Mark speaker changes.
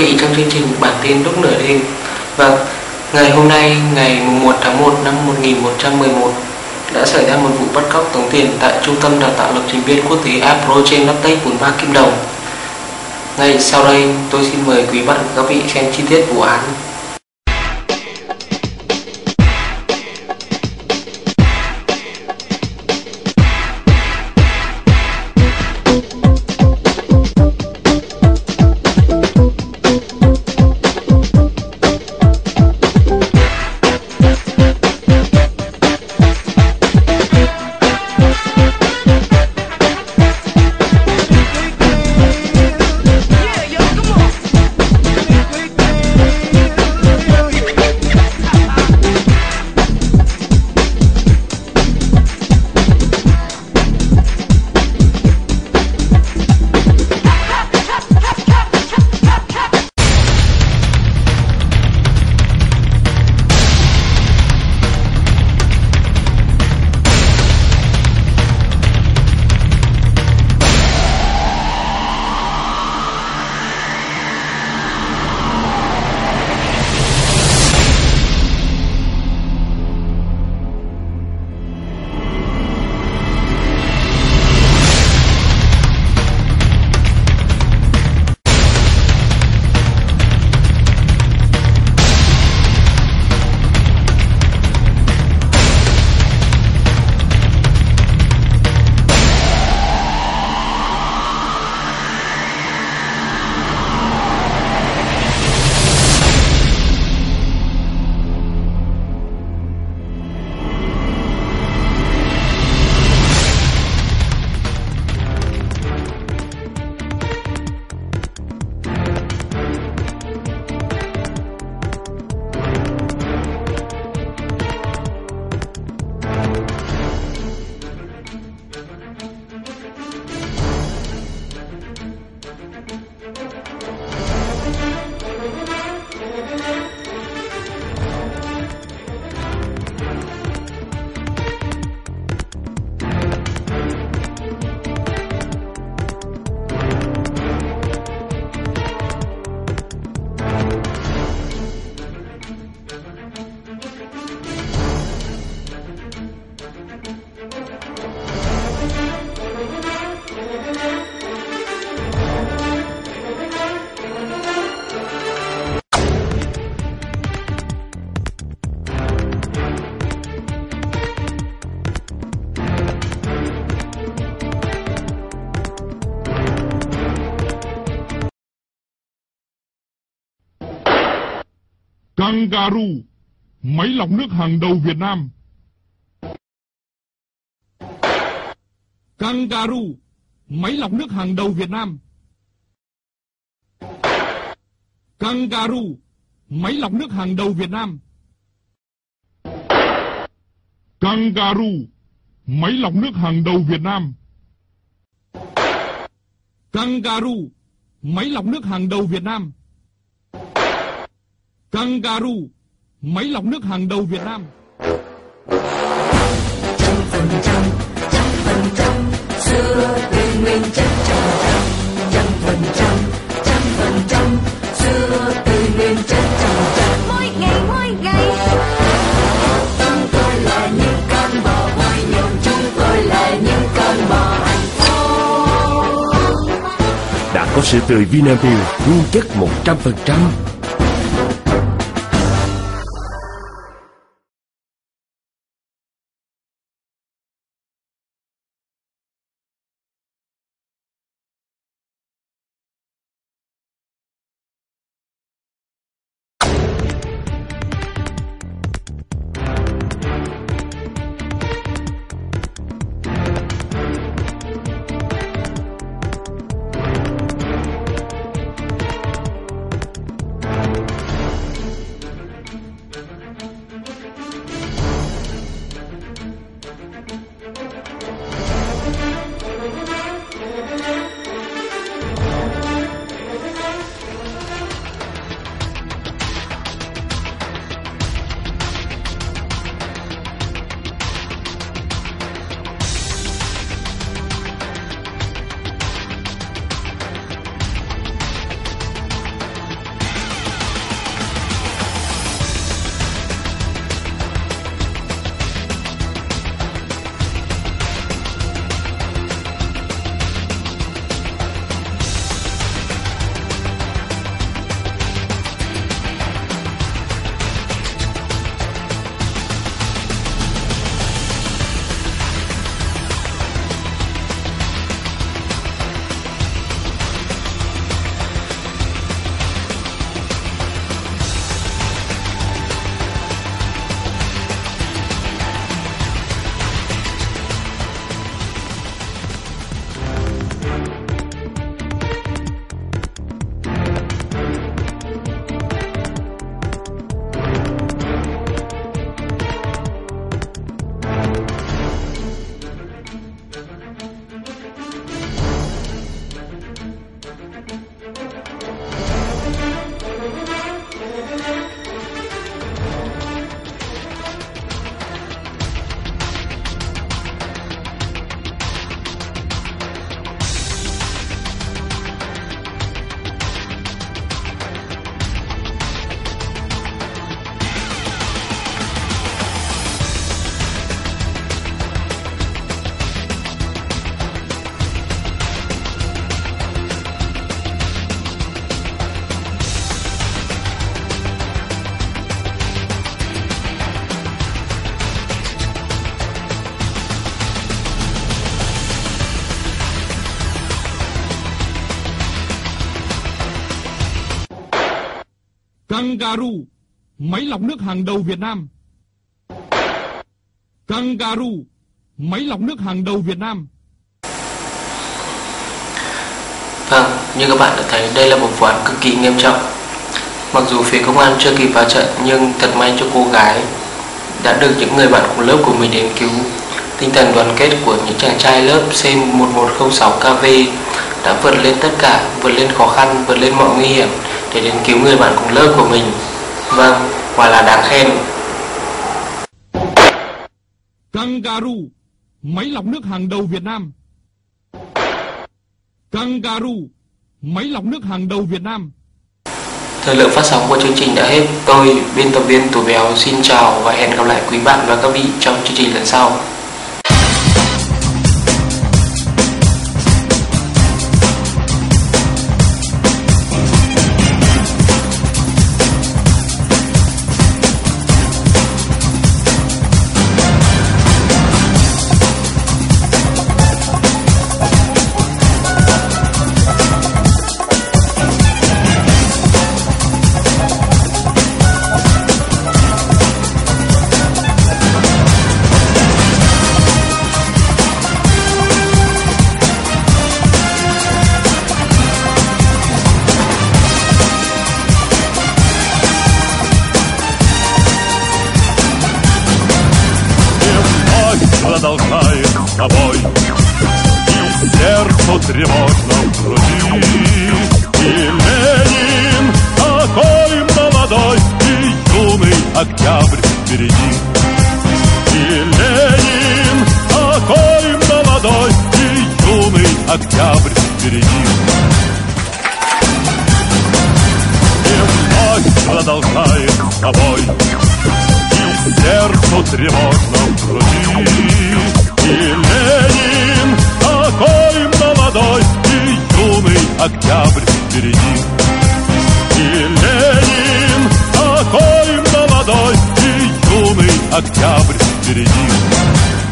Speaker 1: vị trong chương trình Bản tin lúc nửa đêm. Vâng, ngày hôm nay, ngày 1 tháng 1 năm 1111 đã xảy ra một vụ bắt cóc tống tiền tại Trung tâm Đào tạo Lập trình viên Quốc tế Apro trên Laptech quận Ba Kim Đồng. Ngay sau đây, tôi xin mời quý bạn các vị xem chi tiết vụ án.
Speaker 2: Kangaroo, máy lọc nước hàng đầu Việt Nam. Kangaroo, máy lọc nước hàng đầu Việt Nam. Kangaroo, máy lọc nước hàng đầu Việt Nam. Kangaroo, máy lọc nước hàng đầu Việt Nam. Kangaroo, máy lọc nước hàng đầu Việt Nam. Kangaroo, máy lọc nước hàng đầu Việt Nam.
Speaker 3: 100%, xưa tươi nguyên chất 100%, xưa tươi nguyên chất 100%. Mỗi ngày, chúng tôi là những con bò vui nhộn, chúng tôi là những con bò hạnh phúc.
Speaker 4: Đã có sữa tươi Vinamilk nguyên chất 100%.
Speaker 2: Kangaroo, máy lọc nước hàng đầu Việt Nam. Kangaroo, máy lọc nước hàng đầu Việt Nam.
Speaker 1: Vâng, như các bạn đã thấy, đây là một vụ án cực kỳ nghiêm trọng. Mặc dù phía công an chưa kịp vào trận, nhưng thật may cho cô gái đã được những người bạn cùng lớp của mình đến cứu. Tinh thần đoàn kết của những chàng trai lớp C1106KV đã vượt lên tất cả, vượt lên khó khăn, vượt lên mọi nguy hiểm để đến cứu người bạn cùng lớp của mình. Vâng, quả là đáng khen.
Speaker 2: Kangaroo, máy lọc nước hàng đầu Việt Nam. Kangaroo, máy lọc nước hàng đầu Việt Nam.
Speaker 1: Thời lượng phát sóng của chương trình đã hết. Tôi, biên tập viên Tú Béo xin chào và hẹn gặp lại quý bạn và các vị trong chương trình lần sau.
Speaker 5: Продолжает с тобой, и сердцу тревожно в груди. И Ленин такой молодой, и юный октябрь впереди. И Ленин такой молодой, и юный октябрь впереди. И вновь продолжает с тобой, и сердцу тревожно в груди. И Ленин такой молодой, и юный октябрь впереди. И Ленин такой молодой, и юный октябрь впереди.